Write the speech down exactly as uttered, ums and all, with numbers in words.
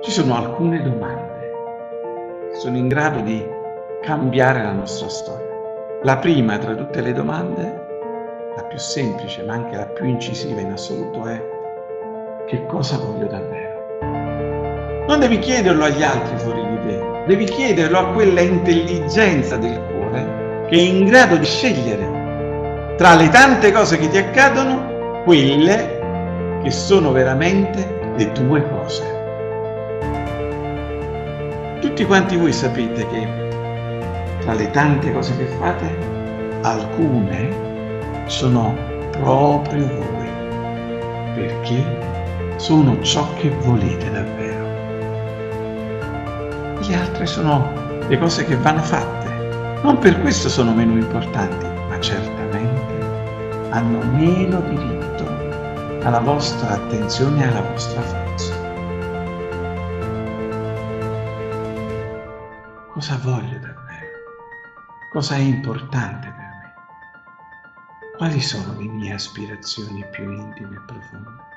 Ci sono alcune domande che sono in grado di cambiare la nostra storia. La prima tra tutte le domande, la più semplice ma anche la più incisiva in assoluto, è: che cosa voglio davvero? Non devi chiederlo agli altri fuori di te, devi chiederlo a quella intelligenza del cuore che è in grado di scegliere tra le tante cose che ti accadono quelle che sono veramente le tue cose. Tutti quanti voi sapete che tra le tante cose che fate, alcune sono proprio voi, perché sono ciò che volete davvero. Le altre sono le cose che vanno fatte. Non per questo sono meno importanti, ma certamente hanno meno diritto alla vostra attenzione e alla vostra forza. Cosa voglio davvero? Cosa è importante per me? Quali sono le mie aspirazioni più intime e profonde?